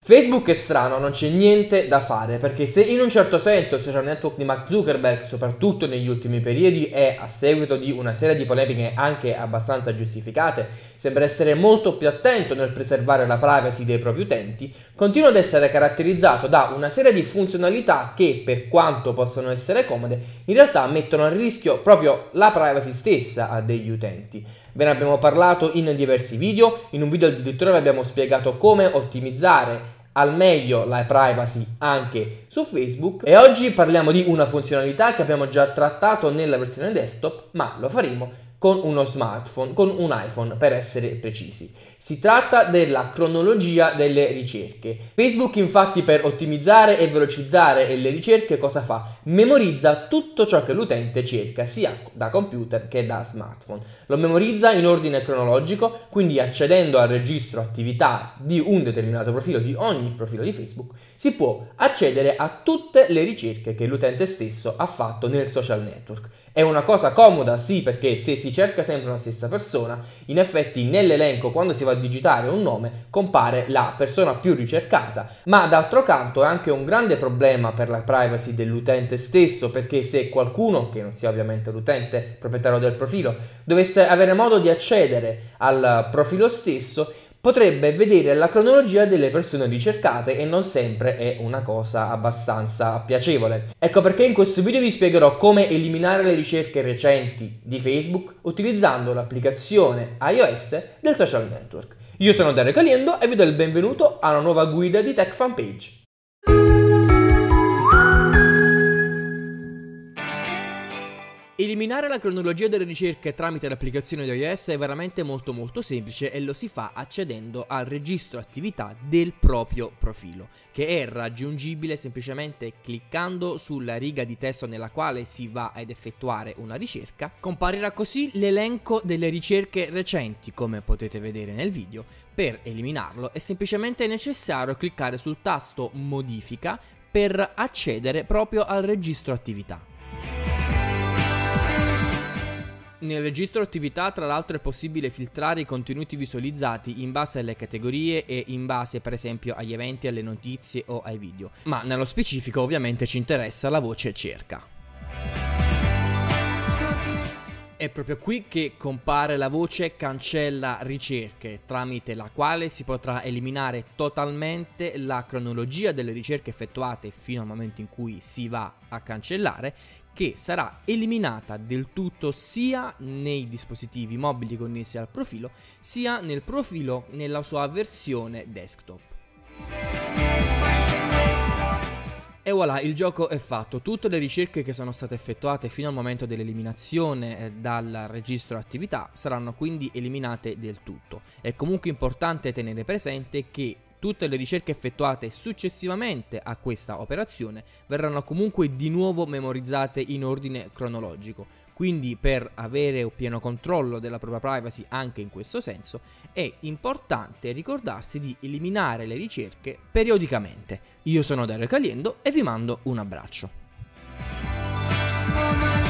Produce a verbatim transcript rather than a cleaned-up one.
Facebook è strano, non c'è niente da fare, perché se in un certo senso il social network di Mark Zuckerberg, soprattutto negli ultimi periodi e a seguito di una serie di polemiche anche abbastanza giustificate, sembra essere molto più attento nel preservare la privacy dei propri utenti, continua ad essere caratterizzato da una serie di funzionalità che, per quanto possano essere comode, in realtà mettono a rischio proprio la privacy stessa degli utenti. Ve ne abbiamo parlato in diversi video, in un video addirittura vi abbiamo spiegato come ottimizzare al meglio la privacy anche su Facebook e oggi parliamo di una funzionalità che abbiamo già trattato nella versione desktop, ma lo faremo con uno smartphone, con un iPhone per essere precisi. Si tratta della cronologia delle ricerche. Facebook infatti per ottimizzare e velocizzare le ricerche cosa fa? Memorizza tutto ciò che l'utente cerca sia da computer che da smartphone. Lo memorizza in ordine cronologico, quindi accedendo al registro attività di un determinato profilo, di ogni profilo di Facebook, si può accedere a tutte le ricerche che l'utente stesso ha fatto nel social network. È una cosa comoda, sì, perché se si cerca sempre la stessa persona, in effetti nell'elenco quando si va a digitare un nome compare la persona più ricercata, ma d'altro canto è anche un grande problema per la privacy dell'utente stesso, perché se qualcuno, che non sia ovviamente l'utente proprietario del profilo, dovesse avere modo di accedere al profilo stesso, potrebbe vedere la cronologia delle persone ricercate e non sempre è una cosa abbastanza piacevole. Ecco perché in questo video vi spiegherò come eliminare le ricerche recenti di Facebook utilizzando l'applicazione iOS del social network. Io sono Dario Caliendo e vi do il benvenuto a una nuova guida di Tech Fanpage. Eliminare la cronologia delle ricerche tramite l'applicazione di iOS è veramente molto molto semplice e lo si fa accedendo al registro attività del proprio profilo, che è raggiungibile semplicemente cliccando sulla riga di testo nella quale si va ad effettuare una ricerca. Comparirà così l'elenco delle ricerche recenti, come potete vedere nel video. Per eliminarlo è semplicemente necessario cliccare sul tasto modifica per accedere proprio al registro attività. Nel registro attività tra l'altro è possibile filtrare i contenuti visualizzati in base alle categorie e in base per esempio agli eventi, alle notizie o ai video, ma nello specifico ovviamente ci interessa la voce cerca. È proprio qui che compare la voce cancella ricerche, tramite la quale si potrà eliminare totalmente la cronologia delle ricerche effettuate fino al momento in cui si va a cancellare, che sarà eliminata del tutto sia nei dispositivi mobili connessi al profilo, sia nel profilo nella sua versione desktop. E voilà, il gioco è fatto. Tutte le ricerche che sono state effettuate fino al momento dell'eliminazione eh, dal registro attività saranno quindi eliminate del tutto. È comunque importante tenere presente che tutte le ricerche effettuate successivamente a questa operazione verranno comunque di nuovo memorizzate in ordine cronologico. Quindi per avere un pieno controllo della propria privacy anche in questo senso è importante ricordarsi di eliminare le ricerche periodicamente. Io sono Dario Caliendo e vi mando un abbraccio.